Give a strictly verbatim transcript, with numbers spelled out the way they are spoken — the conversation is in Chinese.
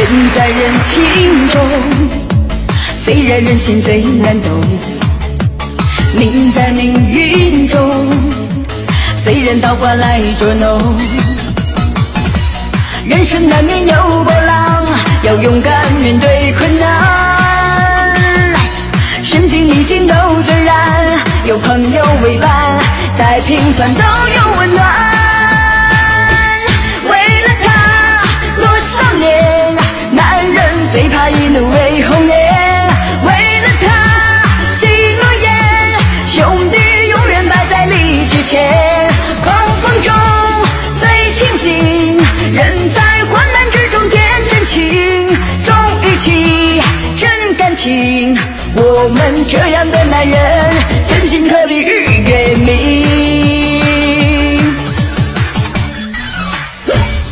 远在人群中，虽然人心最难懂，命在命运中，虽然造化来捉弄。人生难免有波浪，要勇敢面对困难，顺境逆境都自然，有朋友为伴，再平凡都有温暖。为了他多少年，男人最怕一怒为红颜，为了他许诺言，兄弟永远摆在你之前。狂风中最清醒，人在患难之中见真情，重义气真感情，我们这样的男人真心可